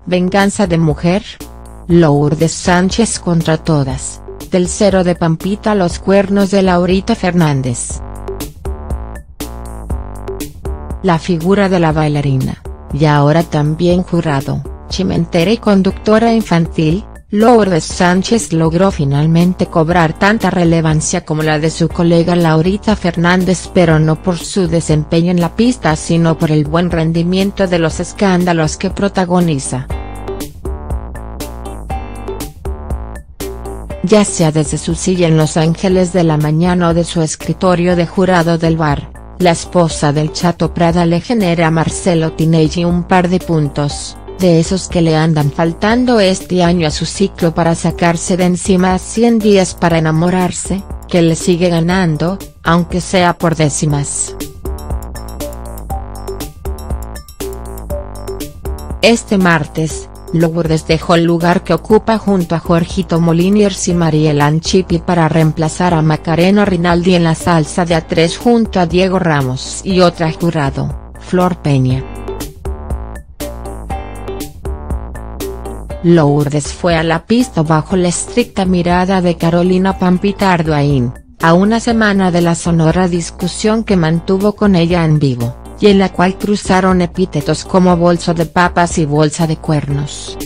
Venganza de mujer. Lourdes Sánchez contra todas, del cero de Pampita a los cuernos de Laurita Fernández. La figura de la bailarina, y ahora también jurado, chimentera y conductora infantil, Lourdes Sánchez logró finalmente cobrar tanta relevancia como la de su colega Laurita Fernández, pero no por su desempeño en la pista sino por el buen rendimiento de los escándalos que protagoniza. Ya sea desde su silla en Los Ángeles de la Mañana o de su escritorio de jurado del bar, la esposa del Chato Prada le genera a Marcelo Tinelli un par de puntos, de esos que le andan faltando este año a su ciclo para sacarse de encima a 100 días para enamorarse, que le sigue ganando, aunque sea por décimas. Este martes, Lourdes dejó el lugar que ocupa junto a Jorgito Moliniers y Mariela Anchipi para reemplazar a Macarena Rinaldi en la salsa de A3 junto a Diego Ramos y otra jurado, Flor Peña. Lourdes fue a la pista bajo la estricta mirada de Carolina Pampita Arduin, a una semana de la sonora discusión que mantuvo con ella en vivo, y en la cual cruzaron epítetos como bolso de papas y bolsa de cuernos.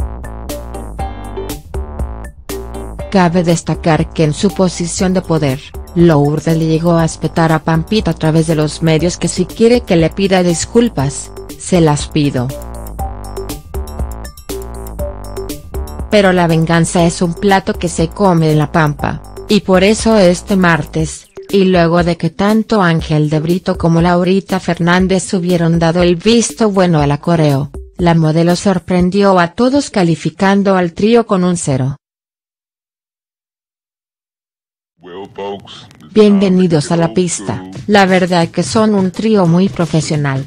Cabe destacar que en su posición de poder, Lourdes le llegó a espetar a Pampita a través de los medios que si quiere que le pida disculpas, se las pido. Pero la venganza es un plato que se come en la Pampa, y por eso este martes, y luego de que tanto Ángel de Brito como Laurita Fernández hubieron dado el visto bueno al coreo, la modelo sorprendió a todos calificando al trío con un 0. Bienvenidos a la pista, la verdad que son un trío muy profesional.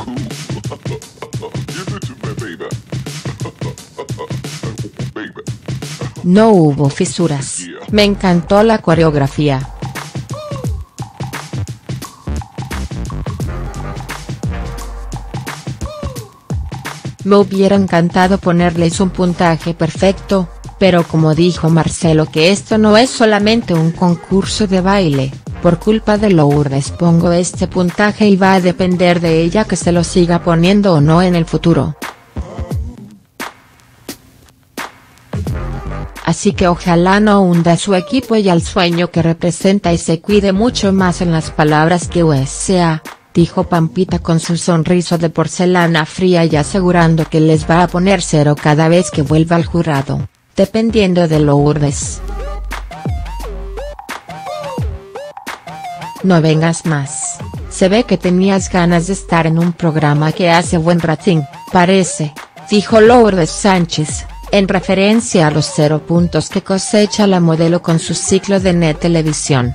No hubo fisuras, me encantó la coreografía. Me hubiera encantado ponerles un puntaje perfecto, pero como dijo Marcelo que esto no es solamente un concurso de baile, por culpa de Lourdes pongo este puntaje y va a depender de ella que se lo siga poniendo o no en el futuro. Así que ojalá no hunda a su equipo y al sueño que representa y se cuide mucho más en las palabras que USA, dijo Pampita con su sonrisa de porcelana fría y asegurando que les va a poner 0 cada vez que vuelva al jurado, dependiendo de Lourdes. No vengas más, se ve que tenías ganas de estar en un programa que hace buen rating, parece, dijo Lourdes Sánchez, en referencia a los 0 puntos que cosecha la modelo con su ciclo de NET Televisión.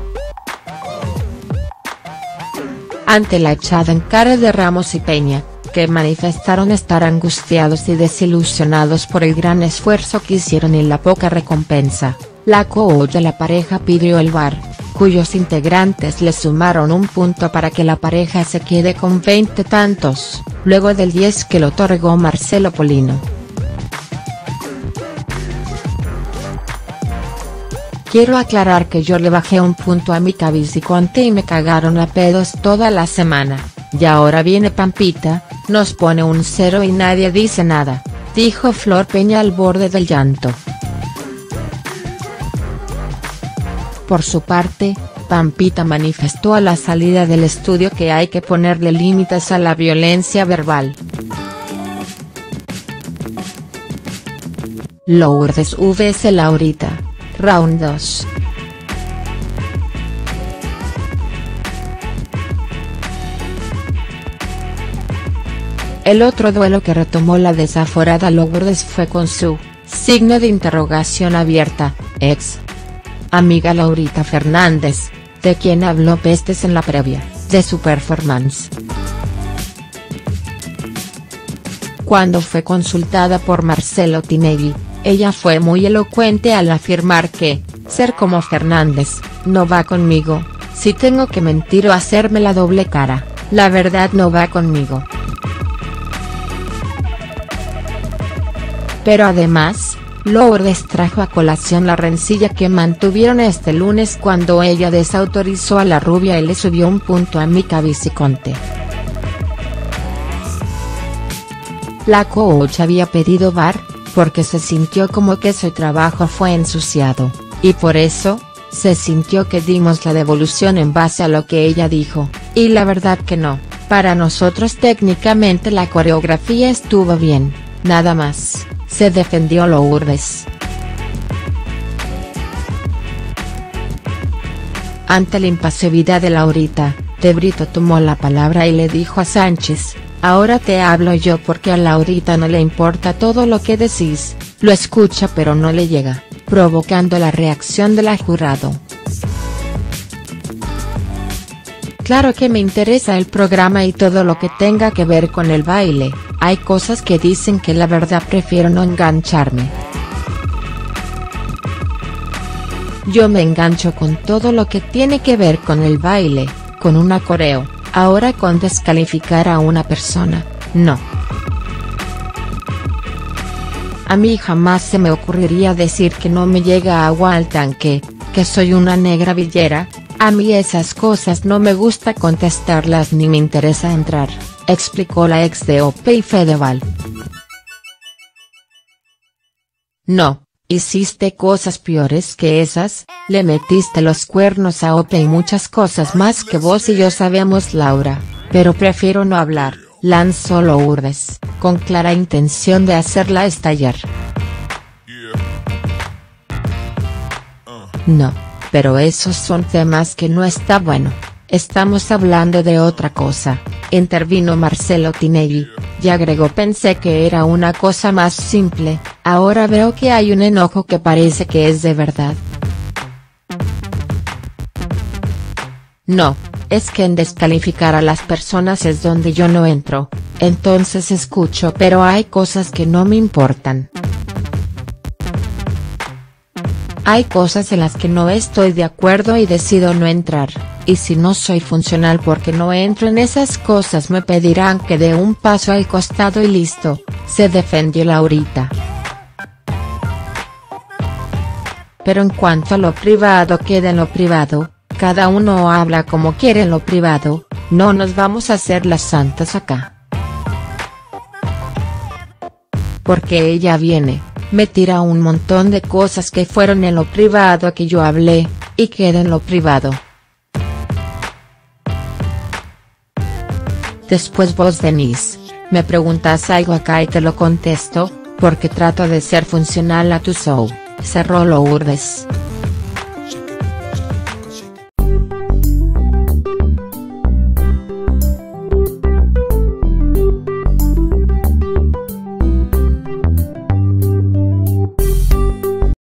Ante la echada en cara de Ramos y Peña, que manifestaron estar angustiados y desilusionados por el gran esfuerzo que hicieron y la poca recompensa, la coach de la pareja pidió el VAR, cuyos integrantes le sumaron un punto para que la pareja se quede con 20 tantos, luego del 10 que le otorgó Marcelo Polino. Quiero aclarar que yo le bajé un punto a mi Cabiciconte y me cagaron a pedos toda la semana, y ahora viene Pampita, nos pone un 0 y nadie dice nada, dijo Flor Peña al borde del llanto. Por su parte, Pampita manifestó a la salida del estudio que hay que ponerle límites a la violencia verbal. Lourdes vs Laurita. Round 2. El otro duelo que retomó la desaforada Lourdes fue con su signo de interrogación abierta, ex amiga Laurita Fernández, de quien habló pestes en la previa de su performance. Cuando fue consultada por Marcelo Tinelli, ella fue muy elocuente al afirmar que, ser como Fernández, no va conmigo, si tengo que mentir o hacerme la doble cara, la verdad no va conmigo. Pero además, Lourdes trajo a colación la rencilla que mantuvieron este lunes cuando ella desautorizó a la rubia y le subió un punto a Mika Viciconte. La coach había pedido VAR, porque se sintió como que su trabajo fue ensuciado, y por eso, se sintió que dimos la devolución en base a lo que ella dijo, y la verdad que no, para nosotros técnicamente la coreografía estuvo bien, nada más, se defendió Lourdes. Ante la impasividad de Laurita, De Brito tomó la palabra y le dijo a Sánchez: ahora te hablo yo porque a Laurita no le importa todo lo que decís, lo escucha pero no le llega, provocando la reacción del jurado. Claro que me interesa el programa y todo lo que tenga que ver con el baile, hay cosas que dicen que la verdad prefiero no engancharme. Yo me engancho con todo lo que tiene que ver con el baile, con una coreo, ahora con descalificar a una persona, no. A mí jamás se me ocurriría decir que no me llega agua al tanque, que soy una negra villera, a mí esas cosas no me gusta contestarlas ni me interesa entrar, explicó la ex de Ope y Fedeval. No, hiciste cosas peores que esas, le metiste los cuernos a Ope y muchas cosas más que vos y yo sabemos, Laura, pero prefiero no hablar, lanzó Lourdes, con clara intención de hacerla estallar. No, pero esos son temas que no está bueno, estamos hablando de otra cosa, intervino Marcelo Tinelli, y agregó: pensé que era una cosa más simple, ahora veo que hay un enojo que parece que es de verdad. No, es que en descalificar a las personas es donde yo no entro, entonces escucho pero hay cosas que no me importan. Hay cosas en las que no estoy de acuerdo y decido no entrar, y si no soy funcional porque no entro en esas cosas me pedirán que dé un paso al costado y listo, se defendió Laurita. Pero en cuanto a lo privado queda en lo privado, cada uno habla como quiere en lo privado, no nos vamos a hacer las santas acá. Porque ella viene, me tira un montón de cosas que fueron en lo privado que yo hablé, y queda en lo privado. Después vos venís, me preguntas algo acá y te lo contesto, porque trato de ser funcional a tu show, cerró Lourdes.